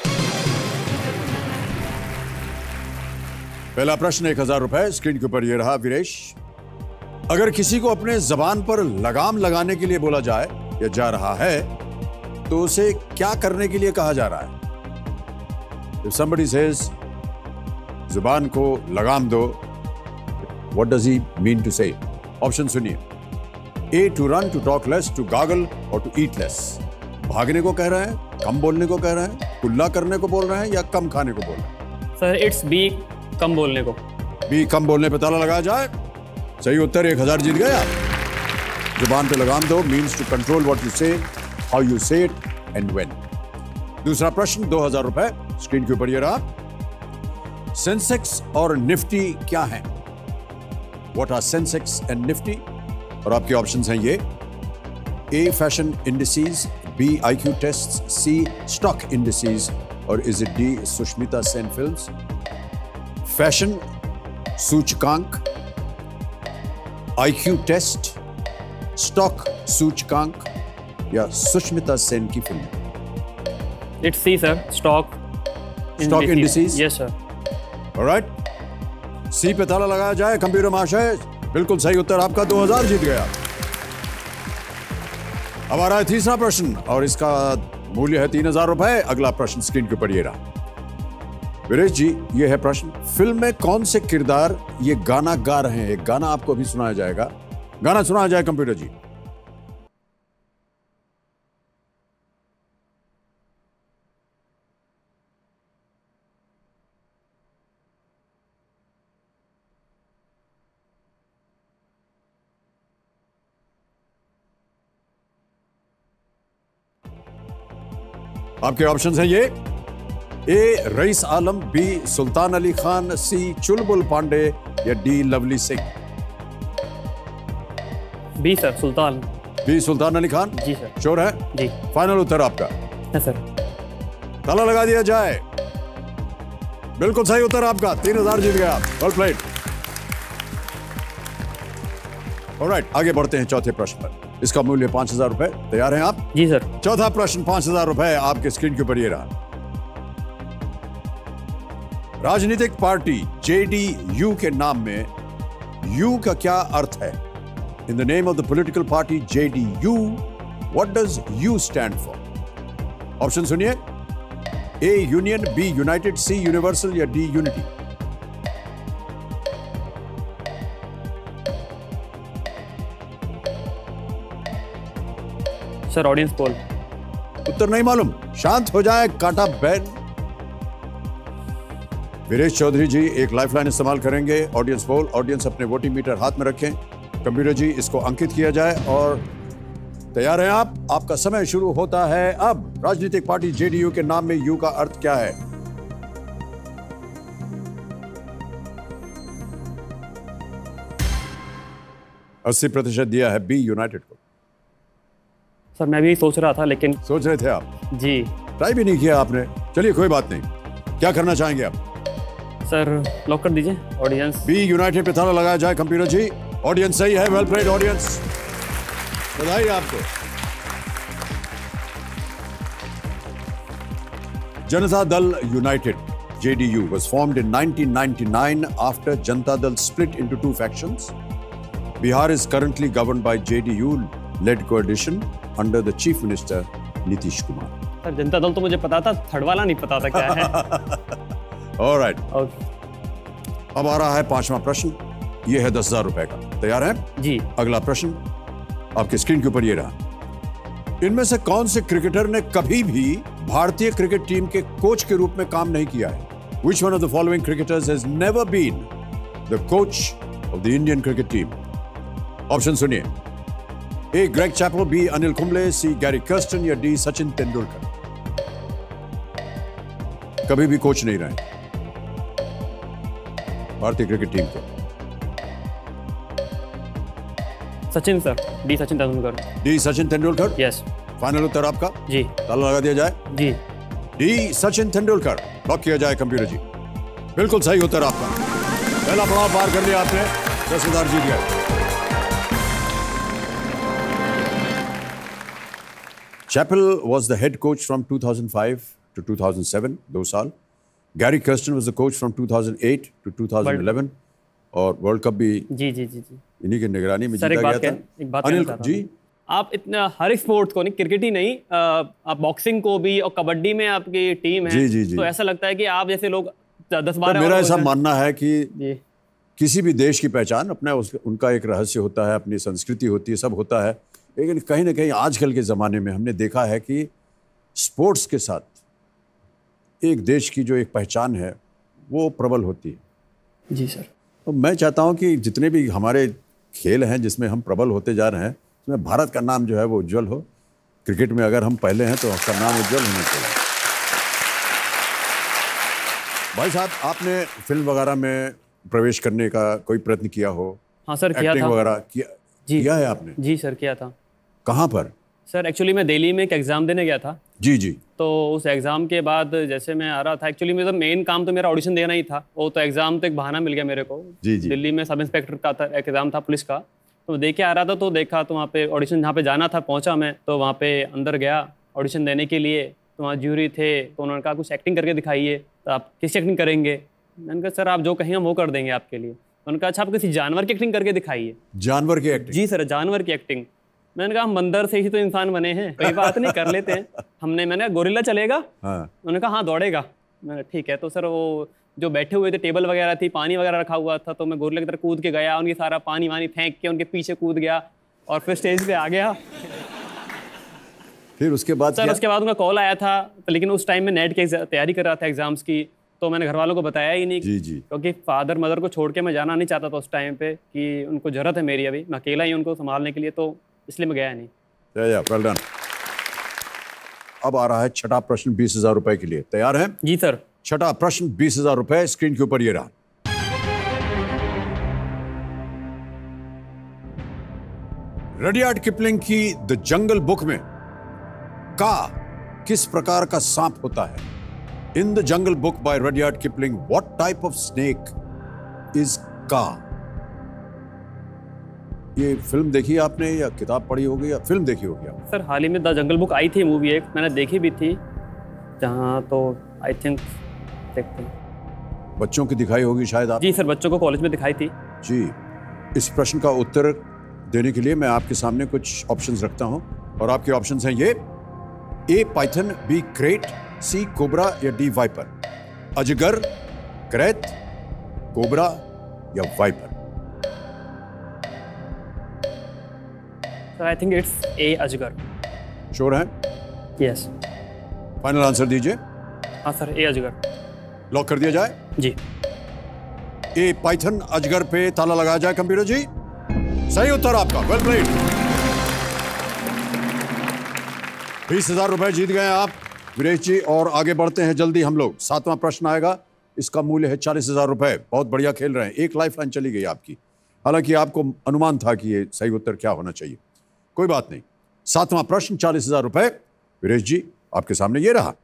पहला प्रश्न एक हजार रुपए स्क्रीन के ऊपर ये रहा। वीरेश, अगर किसी को अपने जबान पर लगाम लगाने के लिए बोला जाए या जा रहा है तो उसे क्या करने के लिए कहा जा रहा है? If somebody says, जुबान को लगाम दो, what does he mean to say? Option सुनिए. A. To run, to talk less, to goggle, or to eat less. भागने को कह रहा है, कम बोलने को कह रहा है, कुल्ला करने को बोल रहा है या कम खाने को बोल रहा है? सर इट्स बी, कम बोलने को. बी, कम बोलने पे ताला लगाया जाए. सही उत्तर, एक हजार जीत गया. जुबान पे लगाम दो means to control what you say, how you say it and when. दूसरा प्रश्न, दो हजार रुपए स्क्रीन के ऊपर ये रहा. सेंसेक्स और निफ्टी क्या है? What are Sensex and Nifty? और आपके ऑप्शंस हैं ये. A. Fashion indices, B. I Q tests, C. Stock indices, और is it D. Sushmita Sen films? Fashion सूचकांक, आई क्यू टेस्ट, स्टॉक सूचकांक या सुष्मिता सेन की film? It's C sir, stock stock indices. Yes sir. Alright, C पे ताला लगाया जाए. कंप्यूटर महाशय, बिल्कुल सही उत्तर आपका, दो हजार जीत गया. अब आ रहा है तीसरा प्रश्न और इसका मूल्य है तीन हजार रुपए. अगला प्रश्न स्क्रीन के ऊपर ये रहा. वीरेश जी, ये है प्रश्न. फिल्म में कौन से किरदार ये गाना गा रहे हैं? एक गाना आपको अभी सुनाया जाएगा. गाना सुनाया जाए कंप्यूटर जी. आपके ऑप्शंस हैं ये. A. Raees Alam, B. Sultan Ali Khan, C. Chulbul Pandey या D. Lovely Singh? B sir, Sultan. B. Sultan Ali Khan. जी सर. श्योर है? जी. फाइनल उत्तर आपका? है सर. ताला लगा दिया जाए. बिल्कुल सही उत्तर आपका, तीन हजार जीत गया. Well played. ऑलराइट, आगे बढ़ते हैं चौथे प्रश्न पर. इसका मूल्य पांच हजार रुपए. तैयार हैं आप? जी सर. चौथा प्रश्न पांच हजार रुपए आपके स्क्रीन के ऊपर ये रहा. राजनीतिक पार्टी जेडीयू के नाम में यू का क्या अर्थ है? In the name of the political party JDU, what does U stand for? Option सुनिए. A. Union, B. United, C. Universal या D. Unity? Sir audience poll. उत्तर नहीं मालूम? शांत हो जाए कांटा बैन. वीरेश चौधरी जी एक लाइफलाइन इस्तेमाल करेंगे. Audience poll. ऑडियंस अपने वोटिंग मीटर हाथ में रखें. कंप्यूटर जी इसको अंकित किया जाए और तैयार हैं आप? आपका समय शुरू होता है अब. राजनीतिक पार्टी जेडीयू के नाम में यू का अर्थ क्या है? अस्सी प्रतिशत दिया है बी. यूनाइटेड को. सर मैं भी सोच रहा था लेकिन. सोच रहे थे आप? जी. ट्राई भी नहीं किया आपने. चलिए कोई बात नहीं. क्या करना चाहेंगे आप? सर लॉक कर दीजिए. ऑडियंस. बी. यूनाइटेड पे ताला लगाया जाए. कंप्यूटर जी, ऑडियंस सही है. वेल प्लेड ऑडियंस, बधाई आपको. Janata Dal united J D U was formed in nineteen ninety-nine after Janata Dal split into two factions. Bihar is currently governed by J D U-led coalition under the Chief Minister Nitish Kumar. Sir Janata Dal तो मुझे पता था, third वाला नहीं पता था क्या है. All right. Okay. अब आ रहा है पांचवा प्रश्न. ये है दस हजार रुपए का. तैयार हैं? जी. अगला प्रश्न आपके स्क्रीन के ऊपर ये रहा. इनमें से कौन से क्रिकेटर ने कभी भी भारतीय क्रिकेट टीम के कोच के रूप में काम नहीं किया है? Which one of the following cricketers has never been the coach of the Indian cricket team? Option सुनिए. A. Greg Chappell, B. Anil Kumble, C. Gary Kirsten या D. Sachin Tendulkar? कभी भी कोच नहीं रहे भारतीय क्रिकेट टीम के. Sachin sir. D. Sachin Tendulkar. D. Sachin Tendulkar. Yes. Final उत्तर आपका? जी. ताला लगा दिया जाए. जी. डी. सचिन तेंदुलकर. लॉक किया जाए कंप्यूटर जी. बिल्कुल सही उत्तर आपका. पहला पड़ाव पार कर लिया आपने. दस हजार जीत गए. Chappell was the head coach from two thousand five to two thousand seven, दो साल. Gary Kirsten was the coach from two thousand eight to two thousand eleven और वर्ल्ड कप भी जी जी जी जी इन्हीं की निगरानी में सर जीता एक बात गया कह, था. एक बात अनिल कहना जी, आप इतना हर एक स्पोर्ट्स को नहीं, क्रिकेट ही नहीं, आप बॉक्सिंग को भी और कबड्डी में आपकी टीम है, जी, जी, जी। तो ऐसा लगता है कि आप जैसे लोग दस तो बारह। मेरा ऐसा मानना है कि जी किसी भी देश की पहचान अपना उस, उनका एक रहस्य होता है, अपनी संस्कृति होती है, सब होता है। लेकिन कहीं ना कहीं आजकल के ज़माने में हमने देखा है कि स्पोर्ट्स के साथ एक देश की जो एक पहचान है वो प्रबल होती है। जी सर। तो मैं चाहता हूं कि जितने भी हमारे खेल हैं जिसमें हम प्रबल होते जा रहे हैं, उसमें भारत का नाम जो है वो उज्जवल हो। क्रिकेट में अगर हम पहले हैं तो उसका नाम उज्जवल होना चाहिए। भाई साहब, आपने फिल्म वगैरह में प्रवेश करने का कोई प्रयत्न किया हो? हाँ सर, किया एक्टिंग था। वगैरह किया जी किया है आपने? जी सर, किया था। कहाँ पर? सर एक्चुअली मैं दिल्ली में एक एग्ज़ाम देने गया था। जी जी। तो उस एग्ज़ाम के बाद जैसे मैं आ रहा था, एक्चुअली मेरा मेन काम तो मेरा ऑडिशन देना ही था। वो तो एग्ज़ाम तो एक बहाना मिल गया मेरे को। जी जी। दिल्ली में सब इंस्पेक्टर का था, एग्ज़ाम था पुलिस का, तो मैं दे के आ रहा था। तो देखा तो वहाँ पे ऑडिशन जहाँ पे जाना था पहुँचा मैं, तो वहाँ पे अंदर गया ऑडिशन देने के लिए। तो वहाँ ज्यूरी थे, तो उन्होंने कहा कुछ एक्टिंग करके दिखाइए। तो आप किस एक्टिंग करेंगे? मैंने कहा सर आप जो कहेंगे हम वो कर देंगे आपके लिए। उन्होंने कहा अच्छा आप किसी जानवर की एक्टिंग करके दिखाइए। जानवर की एक्टिंग? जी सर, जानवर की एक्टिंग। मैंने कहा हम बंदर से ही तो इंसान बने हैं, कोई बात नहीं, कर लेते हैं। हमने मैंने कहा गोरिल्ला चलेगा? हाँ। उन्होंने कहा हाँ दौड़ेगा। मैंने ठीक है। तो सर वो जो बैठे हुए थे, टेबल वगैरह थी, पानी वगैरह रखा हुआ था, तो मैं गोरिल्ला की तरफ कूद के गया, उनकी सारा पानी वानी फेंक के उनके पीछे कूद गया और फिर स्टेज पे आ गया। फिर उसके बाद सर क्या? उसके बाद उनका कॉल आया था, तो लेकिन उस टाइम में नेट की तैयारी कर रहा था एग्जाम्स की, तो मैंने घर वालों को बताया ही नहीं। जी जी। क्योंकि फादर मदर को छोड़ के मैं जाना नहीं चाहता था उस टाइम पे, कि उनको ज़रूरत है मेरी, अभी मैं अकेला ही उनको संभालने के लिए, तो इसलिए मैं गया नहीं। या वेल डन। अब आ रहा है छठा प्रश्न बीस हजार रुपए के लिए। तैयार हैं? जी सर। छठा प्रश्न बीस हजार रुपए, स्क्रीन के ऊपर ये रहा। रडियार्ड किपलिंग की द जंगल बुक में का किस प्रकार का सांप होता है? In the Jungle Book by Rudyard Kipling, what type of snake is Kaa? ये फिल्म देखी आपने या किताब पढ़ी होगी या फिल्म देखी होगी आप? सर हाल ही में द जंगल बुक आई थी मूवी, एक मैंने देखी भी थी, जहाँ तो आई थिंक देखते हैं। बच्चों की दिखाई होगी शायद आप? जी सर, बच्चों को कॉलेज में दिखाई थी। जी। इस प्रश्न का उत्तर देने के लिए मैं आपके सामने कुछ ऑप्शंस रखता हूं और आपके ऑप्शंस हैं ये: A python, B krait, C cobra या डी वाइपर। अजगर, क्रेट, कोबरा या viper? Sir I think it's a अजगर। श्योर हैं? यस। फाइनल आंसर दीजिए। हाँ सर, ए अजगर। लॉक कर दिया जाए? जी। ए पाइथन अजगर पे ताला लगाया जाए कंप्यूटर जी। सही उत्तर आपका, वेल प्लेड। बीस हजार रुपए जीत गए आप वीरेश जी, और आगे बढ़ते हैं जल्दी हम लोग। सातवां प्रश्न आएगा, इसका मूल्य है चालीस हजार रुपए। बहुत बढ़िया खेल रहे हैं, एक लाइफ लाइन चली गई आपकी। हालांकि आपको अनुमान था कि ये सही उत्तर क्या होना चाहिए, कोई बात नहीं। सातवां प्रश्न, चालीस हजार रुपए। वीरेश जी आपके सामने ये रहा।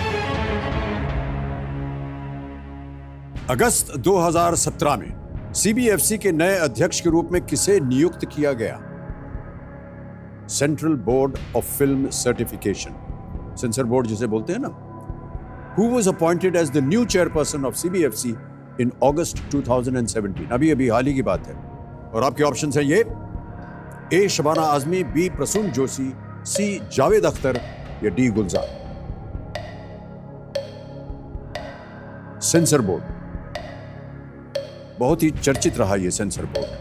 अगस्त दो हज़ार सत्रह में सीबीएफसी के नए अध्यक्ष के रूप में किसे नियुक्त किया गया? Central board of film certification, censor board जिसे बोलते हैं ना। Who was appointed as the new chairperson of C B F C in August two thousand seventeen? अभी अभी हाल ही की बात है। और आपके ऑप्शंस हैं ये: A Shabana Azmi, B Prasoon Joshi, C Javed Akhtar या डी गुलजार। सेंसर बोर्ड बहुत ही चर्चित रहा, ये सेंसर बोर्ड।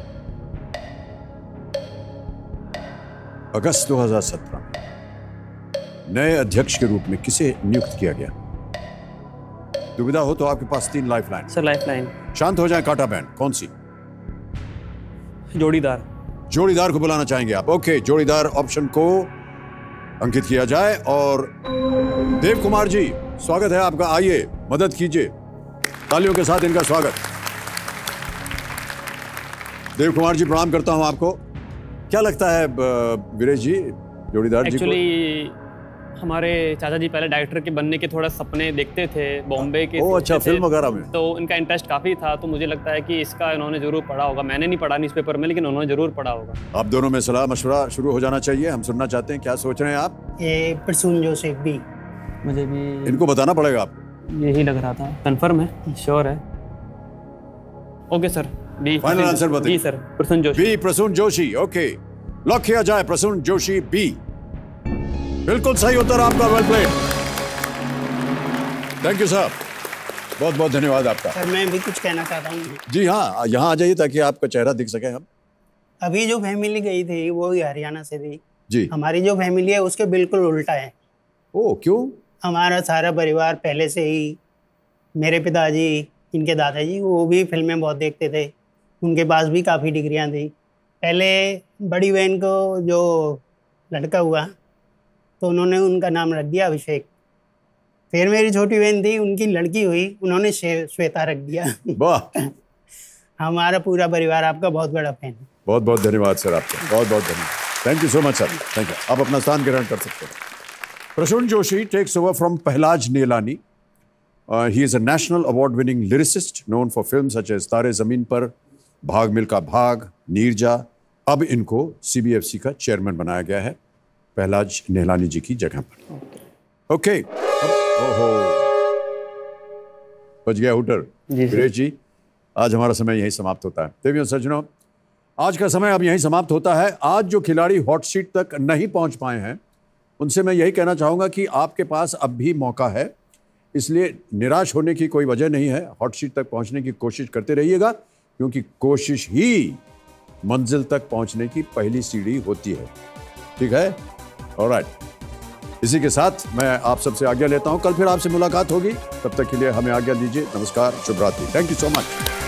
अगस्त दो हज़ार सत्रह में नए अध्यक्ष के रूप में किसे नियुक्त किया गया? दुविधा हो तो आपके पास तीन life line. Sir life line. शांत हो जाए काटा बैंड। कौन सी? जोड़ीदार। जोड़ीदार को बुलाना चाहेंगे आप? ओके, जोड़ीदार ऑप्शन को अंकित किया जाए। और देव कुमार जी स्वागत है आपका, आइए मदद कीजिए, तालियों के साथ इनका स्वागत। देव कुमार जी प्रणाम करता हूं आपको। क्या लगता है वीरेश जी, जोड़ीदार जी को? एक्चुअली हमारे चाचा जी पहले डायरेक्टर के बनने के थोड़ा सपने देखते थे बॉम्बे के। ओ अच्छा, फिल्म वगैरह में तो इनका इंटरेस्ट काफ़ी था, तो मुझे लगता है कि इसका इन्होंने जरूर पढ़ा होगा। मैंने नहीं पढ़ा न्यूज़पेपर में, लेकिन उन्होंने जरूर पढ़ा होगा। आप दोनों में सलाह मशवरा शुरू हो जाना चाहिए, हम सुनना चाहते हैं। क्या सोच रहे हैं आप? ये प्रसून जोसेफ बी। मुझे भी इनको बताना पड़ेगा आपको। यही लग रहा था। कंफर्म है? श्योर है? Okay sir, D final answer बताइए। जी sir, Prasoon Joshi. B Prasoon Joshi. Okay, lock किया जाए प्रसून जोशी बी। बिल्कुल सही उत्तर आपका, well played. Thank you sir, बहुत बहुत धन्यवाद आपका। सर मैं भी कुछ कहना चाहता हूँ। जी हाँ, यहाँ आ जाइए ताकि आपका चेहरा दिख सके हम। अभी जो फैमिली गई थी वो हरियाणा से थी जी। हमारी जो फैमिली है उसके बिल्कुल उल्टा है। ओ क्यों? हमारा सारा परिवार पहले से ही, मेरे पिताजी, इनके दादाजी, वो भी फिल्में बहुत देखते थे, उनके पास भी काफ़ी डिग्रियां थी। पहले बड़ी बहन को जो लड़का हुआ तो उन्होंने उनका नाम रख दिया अभिषेक। फिर मेरी छोटी बहन थी, उनकी लड़की हुई, उन्होंने श्वेता रख दिया। वाह। हमारा पूरा परिवार आपका बहुत बड़ा फैन है। बहुत बहुत धन्यवाद सर आपका, बहुत बहुत धन्यवाद। Thank you so much sir, thank you. आप अपना स्थान ग्रहण कर सकते हैं। Prasoon Joshi takes over from Pehlaj Neelani. Uh, he is a national award-winning lyricist known for films such as तारे ज़मीन पर, भाग मिल्खा भाग, नीरजा। अब इनको सी बी एफ सी का चेयरमैन बनाया गया है पहलाज नेहलानी जी की जगह पर। ओके, ओहो, बच गया हुटर। वीरेश जी, आज हमारा समय यहीं समाप्त होता है। देवियों सज्जनों, आज का समय अब यहीं समाप्त होता है। आज जो खिलाड़ी हॉट सीट तक नहीं पहुंच पाए हैं उनसे मैं यही कहना चाहूँगा कि आपके पास अब भी मौका है, इसलिए निराश होने की कोई वजह नहीं है। हॉट सीट तक पहुँचने की कोशिश करते रहिएगा, क्योंकि कोशिश ही मंजिल तक पहुँचने की पहली सीढ़ी होती है। ठीक है, ऑलराइट। इसी के साथ मैं आप सबसे आज्ञा लेता हूँ। कल फिर आपसे मुलाकात होगी, तब तक के लिए हमें आज्ञा दीजिए। नमस्कार, शुभ रात्रि। Thank you so much.